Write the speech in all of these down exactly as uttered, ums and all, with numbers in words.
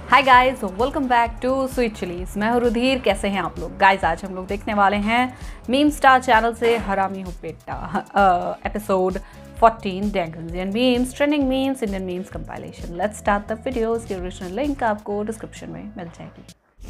Hi guys, welcome back to Sweet Chillies. मैं हूँ रुधिर। कैसे हैं आप लोग? गाइस आज हम लोग देखने वाले हैं मीम स्टार चैनल से हरामी हो बेटा episode fourteen dangles and memes trending memes Indian memes compilation. Let's start the videos की ओरिजिनल लिंक आपको डिस्क्रिप्शन में मिल जाएगी।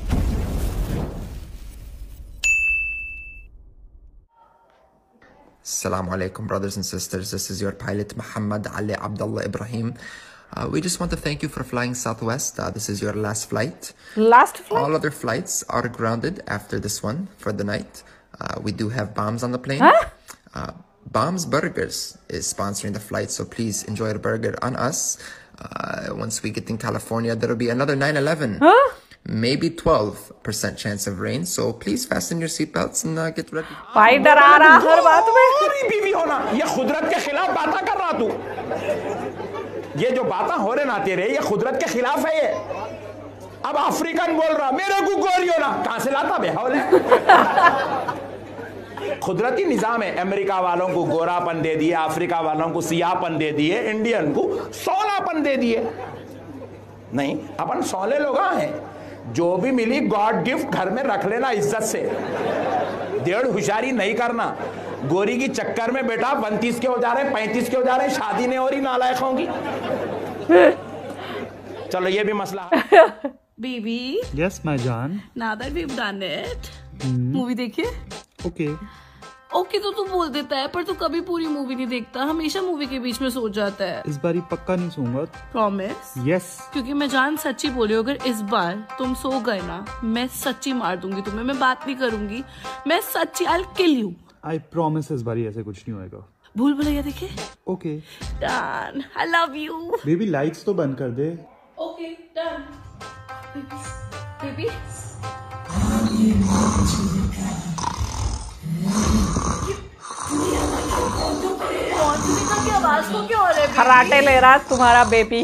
Assalamu alaikum, brothers and sisters. This is your pilot Muhammad Ali Abdullah Ibrahim. Uh, we just want to thank you for flying Southwest. Uh, this is your last flight. Last flight? All other flights are grounded after this one for the night. Uh, we do have Bombs on the plane. Huh? Uh, Bombs Burgers is sponsoring the flight, so please enjoy a burger on us. Uh, once we get in California, there will be another nine eleven. Huh? Maybe twelve percent chance of rain, so please fasten your seatbelts and uh, get ready. भाई डरा रहा हर बात में। बीवी होना ये खुदरत के खिलाफ बातें कर रहा तू। ये जो बातें हो रहे ना तेरे, ये खुदरत के खिलाफ है। ये अब अफ्रीकन बोल रहा मेरे को गोरी होना, कहां से लाता बेहौल है। कुदरती निजाम है। अमेरिका वालों को गोरापन दे दिए, अफ्रीका वालों को सियापन दे दिए, इंडियन को सोलापन दे दिए। नहीं, अपन सोले लोग हैं। जो भी मिली गॉड गिफ्ट घर में रख लेना इज्जत से। डेढ़ होशियारी नहीं करना। गोरी की चक्कर में बेटा उनतीस के हो जा रहे हैं, पैंतीस के हो जा रहे हैं, शादी नहीं हो रही, नालायक होंगी। चलो ये भी मसला है। Baby. Yes, my John. Now that we've done it, movie देखिए। Okay. ओके तो तू बोल देता है, पर तू कभी पूरी मूवी नहीं देखता, हमेशा मूवी के बीच में सो जाता है। इस बार पक्का नहीं सोऊंगा। प्रॉमिस? Yes. क्योंकि मैं जान सच्ची बोली हूँ, अगर इस बार तुम सो गए ना, मैं सच्ची मार दूंगी तुम्हें। मैं बात नहीं करूंगी, मैं सच्ची I'll kill you. I promise इस बार ऐसे कुछ नहीं होएगा। भूल भुलैया देखे? Okay. Done. I love you. Baby lights तो बंद कर दे। Okay, done. बेबी की आवाज को क्यों हो रहा है? खराटे ले रहा तुम्हारा बेबी।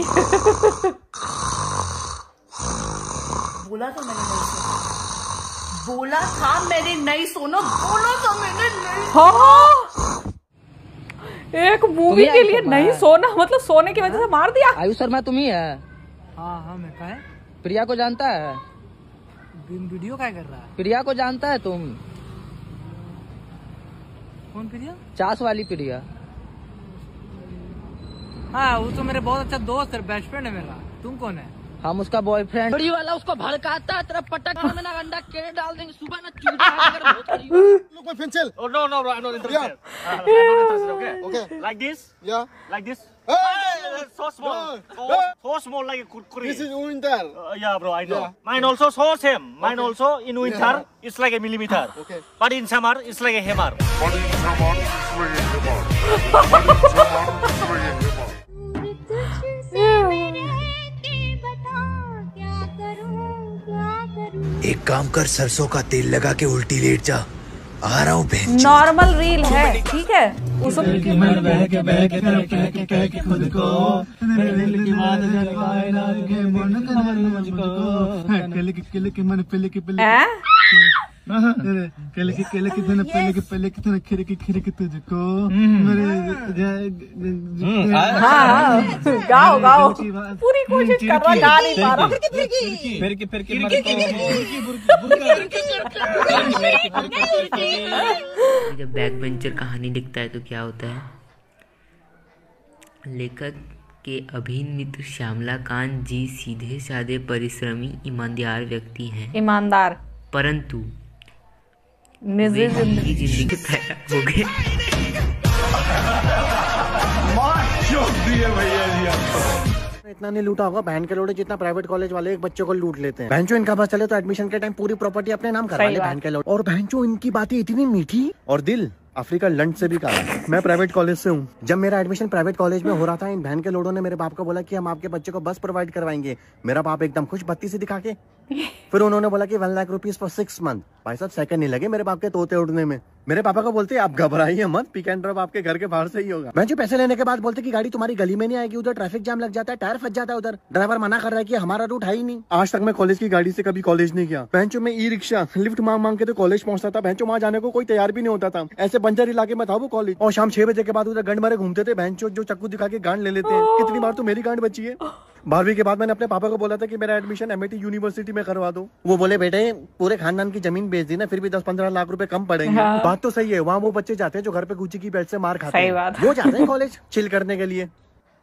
बोला था मैंने नहीं सोना। बोला था मैंने नहीं सोना। बोला था मैंने नहीं। हाँ, एक मूवी के लिए नहीं सोना, मतलब सोने की वजह से मार दिया। आयुष शर्मा तुम ही है? हाँ हाँ मैं कहा है? प्रिया को जानता है? वीडियो क्या कर रहा है? प्रिया को जानता है तुम? कौन प्रिया? चास वाली प्रिया। हाँ वो तो मेरे बहुत अच्छा दोस्त है, बेस्ट फ्रेंड है मेरा। तुम कौन है? हम उसका बॉयफ्रेंड। बड़ी वाला उसको भड़काता है, तेरा पटक में ना अंडा केले डाल देंगे सुबह ना चूड़। Look my pencil. Oh no no no I'm not interested. Yeah. Uh, I'm not interested. Okay. Okay. Like this? Yeah. Like this? Hey, Uh, so small. no, So, no. so small like a kurkuri. This is winter. Uh, yeah, bro, I know. Yeah. Mine also so same. Mine Okay. also in winter Yeah. it's like a millimeter. Okay. But in summer it's like a hammer. एक काम कर, सरसों का तेल लगा के उल्टी late जा। आ रहा हूँ बहन। नॉर्मल रील है, ठीक है। उस केले के केले के दिन पहले के पहले के दिन खिरे के खिरे के तुझको मेरे। हाँ गाओ गाओ, पूरी कोशिश कर रहा, गा नहीं पा रहा। फिर के फिर के जब बैक बेंचर कहानी लिखता है तो क्या होता है? लेखक के अभिन्न मित्र श्यामला कांत जी सीधे साधे परिश्रमी ईमानदार व्यक्ति हैं। ईमानदार परंतु निजी जिंदगी जिंदगी पैदा हो गए। इतना नहीं लूटा होगा बहन के लोड़े जितना प्राइवेट कॉलेज वाले एक बच्चे को लूट लेते हैं। बहनचो इनका बस चले तो एडमिशन के टाइम पूरी प्रॉपर्टी अपने नाम करवा ले बहन के लोड़े। और बहनचो इनकी बातें इतनी मीठी और दिल अफ्रीका लंड से भी काला। मैं प्राइवेट कॉलेज से हूँ। जब मेरा एडमिशन प्राइवेट कॉलेज में हो रहा था, इन बहन के लोड़ों ने मेरे बाप को बोला कि हम आपके बच्चे को बस प्रोवाइड करवाएंगे। मेरा बाप एकदम खुश बत्ती से दिखा के। फिर उन्होंने बोला कि one lakh rupees for six month. भाई साहब सेकंड नहीं लगे मेरे बाप के तोते उड़ने में। मेरे पापा को बोलते आप घबराइए मत, पिक एंड ड्रॉप आपके घर के बाहर से ही होगा। मैं जो पैसे लेने के बाद बोलते कि गाड़ी तुम्हारी गली में नहीं आएगी, उधर ट्रैफिक जाम लग जाता है, टायर फंस जाता है, उधर ड्राइवर मना कर रहा है कि हमारा रूट है ही नहीं। आज तक मैं कॉलेज की गाड़ी से कभी कॉलेज नहीं गया। बेंचो में ई रिक्शा लिफ्ट मांग मांग के तो कॉलेज पहुंचता था। बेंचो वहाँ जाने को कोई तैयार भी नहीं होता था, ऐसे बंजर इलाके में था वो कॉलेज। और शाम छह बजे के बाद उधर गंड मारे घूमते थे। बेंचो जो चक्कू दिखा के गांड ले लेते हैं। कितनी बार तो मेरी गांड बची है। बारहवीं के बाद मैंने अपने पापा को बोला था कि मेरा एडमिशन एमआईटी यूनिवर्सिटी में करवा दो। वो बोले बेटे पूरे खानदान की जमीन बेच दी ना, फिर भी दस पंद्रह लाख रुपए कम पड़ेंगे। हाँ। बात तो सही है, वहाँ वो बच्चे जाते हैं जो घर पे गुच्ची की बेल्ट से मार खाते हैं, वो जाते हैं कॉलेज चिल करने के लिए।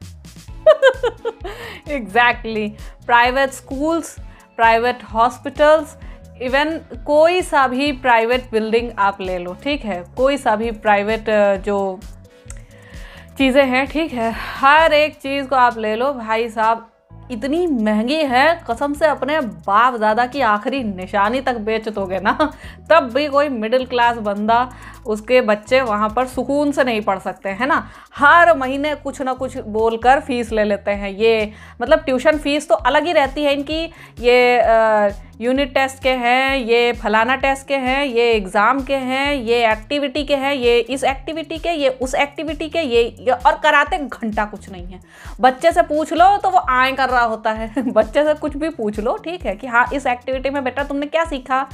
Exactly. Private schools, private hospitals, even कोई सा भी प्राइवेट बिल्डिंग आप ले लो, ठीक है, कोई सा भी प्राइवेट जो चीज़ें हैं, ठीक है, हर एक चीज़ को आप ले लो भाई साहब, इतनी महंगी है कसम से अपने बाप दादा की आखिरी निशानी तक बेच दोगे ना, तब भी कोई मिडिल क्लास बंदा, उसके बच्चे वहाँ पर सुकून से नहीं पढ़ सकते हैं ना। हर महीने कुछ ना कुछ बोलकर फीस ले लेते हैं। ये मतलब ट्यूशन फीस तो अलग ही रहती है इनकी, ये आ, यूनिट टेस्ट के हैं, ये फलाना टेस्ट के हैं, ये एग्ज़ाम के हैं, ये एक्टिविटी के हैं, ये इस एक्टिविटी के, ये उस एक्टिविटी के, ये, ये और कराते घंटा कुछ नहीं है। बच्चे से पूछ लो तो वो आए कर रहा होता है। बच्चे से कुछ भी पूछ लो, ठीक है, कि हाँ इस एक्टिविटी में बेटा तुमने क्या सीखा,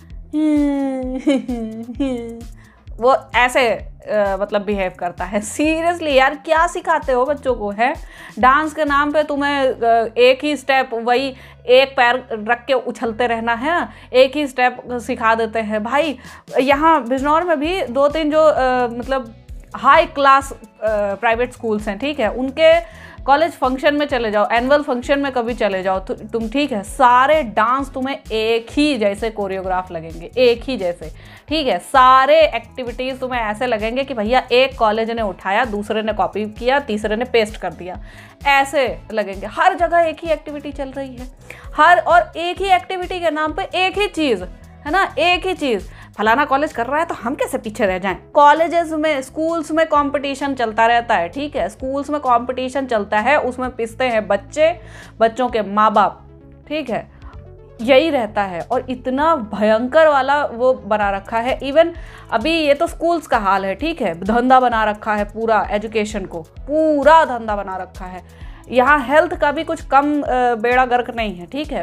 वो ऐसे आ, मतलब बिहेव करता है। सीरियसली यार, क्या सिखाते हो बच्चों को, है डांस के नाम पे तुम्हें एक ही स्टेप, वही एक पैर रख के उछलते रहना है, एक ही स्टेप सिखा देते हैं भाई। यहाँ बिजनौर में भी दो तीन जो आ, मतलब हाई क्लास प्राइवेट स्कूल्स हैं, ठीक है, उनके कॉलेज फंक्शन में चले जाओ, एनुअल फंक्शन में कभी चले जाओ तो तुम, ठीक है, सारे डांस तुम्हें एक ही जैसे कोरियोग्राफ लगेंगे, एक ही जैसे, ठीक है, सारे एक्टिविटीज़ तुम्हें ऐसे लगेंगे कि भैया एक कॉलेज ने उठाया, दूसरे ने कॉपी किया, तीसरे ने पेस्ट कर दिया, ऐसे लगेंगे। हर जगह एक ही एक्टिविटी चल रही है, हर और एक ही एक्टिविटी के नाम पे एक ही चीज़ है ना, एक ही चीज़। फलाना कॉलेज कर रहा है तो हम कैसे पीछे रह जाएं। कॉलेजेस में, स्कूल्स में कंपटीशन चलता रहता है, ठीक है, स्कूल्स में कंपटीशन चलता है, उसमें पिसते हैं बच्चे, बच्चों के माँ बाप, ठीक है, यही रहता है। और इतना भयंकर वाला वो बना रखा है। इवन अभी ये तो स्कूल्स का हाल है, ठीक है, धंधा बना रखा है पूरा, एजुकेशन को पूरा धंधा बना रखा है। यहाँ हेल्थ का भी कुछ कम बेड़ा गर्क नहीं है, ठीक है।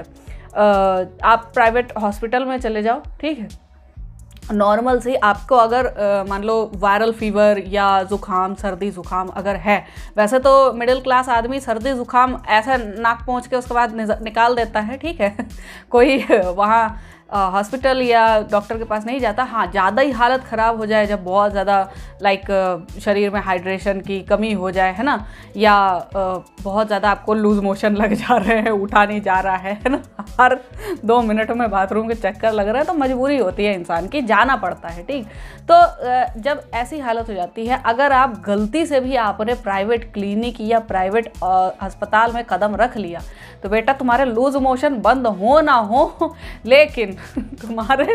आप प्राइवेट हॉस्पिटल में चले जाओ, ठीक है, नॉर्मल से आपको अगर मान लो वायरल फीवर या ज़ुकाम, सर्दी ज़ुकाम अगर है, वैसे तो मिडिल क्लास आदमी सर्दी ज़ुकाम ऐसा नाक पहुँच के उसके बाद निकाल देता है, ठीक है, कोई वहाँ हॉस्पिटल या डॉक्टर के पास नहीं जाता। हाँ, ज़्यादा ही हालत ख़राब हो जाए, जब बहुत ज़्यादा लाइक शरीर में हाइड्रेशन की कमी हो जाए, है ना, या बहुत ज़्यादा आपको लूज मोशन लग जा रहे हैं, उठा नहीं जा रहा है, है ना, हर दो मिनट में बाथरूम के चक्कर लग रहा है, तो मजबूरी होती है इंसान की, जाना पड़ता है, ठीक। तो जब ऐसी हालत हो जाती है, अगर आप गलती से भी आपने प्राइवेट क्लिनिक या प्राइवेट अस्पताल में कदम रख लिया, तो बेटा तुम्हारे लूज मोशन बंद हो ना हो, लेकिन तुम्हारे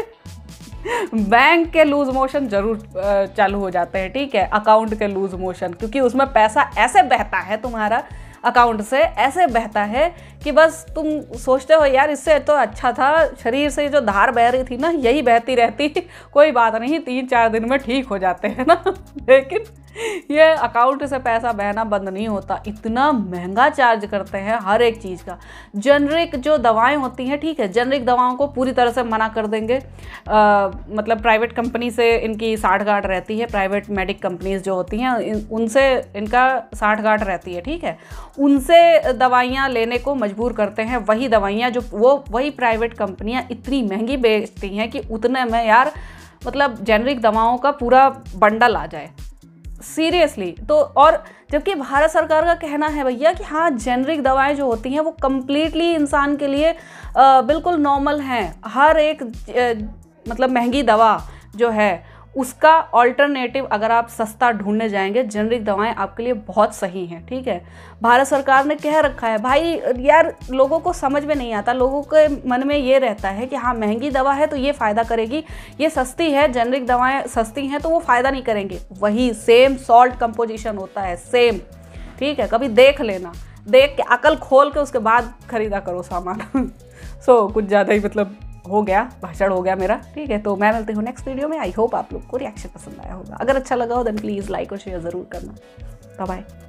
बैंक के लूज मोशन जरूर चालू हो जाते हैं, ठीक है, अकाउंट के लूज मोशन, क्योंकि उसमें पैसा ऐसे बहता है तुम्हारा अकाउंट से, ऐसे बहता है कि बस तुम सोचते हो यार इससे तो अच्छा था शरीर से जो धार बह रही थी ना, यही बहती रहती, कोई बात नहीं, तीन चार दिन में ठीक हो जाते हैं ना। लेकिन ये अकाउंट से पैसा बहना बंद नहीं होता, इतना महंगा चार्ज करते हैं हर एक चीज़ का। जेनरिक जो दवाएं होती हैं, ठीक है, जेनरिक दवाओं को पूरी तरह से मना कर देंगे। आ, मतलब प्राइवेट कंपनी से इनकी साठ गांठ रहती है, प्राइवेट मेडिक कंपनीज जो होती हैं इन, उनसे इनका साठ गांठ रहती है, ठीक है, उनसे दवाइयाँ लेने को मजबूर करते हैं। वही दवाइयाँ जो वो वही प्राइवेट कंपनियाँ इतनी महंगी बेचती हैं कि उतने में यार मतलब जेनरिक दवाओं का पूरा बंडल आ जाए, सीरियसली। तो और जबकि भारत सरकार का कहना है भैया कि हाँ जेनरिक दवाएं जो होती हैं वो कम्प्लीटली इंसान के लिए आ, बिल्कुल नॉर्मल हैं। हर एक आ, मतलब महंगी दवा जो है उसका ऑल्टरनेटिव अगर आप सस्ता ढूंढने जाएंगे, जेनरिक दवाएं आपके लिए बहुत सही हैं, ठीक है। भारत सरकार ने कह रखा है भाई, यार लोगों को समझ में नहीं आता, लोगों के मन में ये रहता है कि हाँ महंगी दवा है तो ये फ़ायदा करेगी, ये सस्ती है, जेनरिक दवाएं सस्ती हैं तो वो फ़ायदा नहीं करेंगे। वही सेम सॉल्ट कंपोजिशन होता है, सेम, ठीक है, कभी देख लेना, देख के अकल खोल के उसके बाद ख़रीदा करो सामान। सो so, कुछ ज़्यादा ही मतलब हो गया, भाषण हो गया मेरा, ठीक है। तो मैं मिलती हूँ नेक्स्ट वीडियो में। आई होप आप लोग को रिएक्शन पसंद आया होगा। अगर अच्छा लगा हो देन प्लीज़ लाइक और शेयर ज़रूर करना। Bye bye.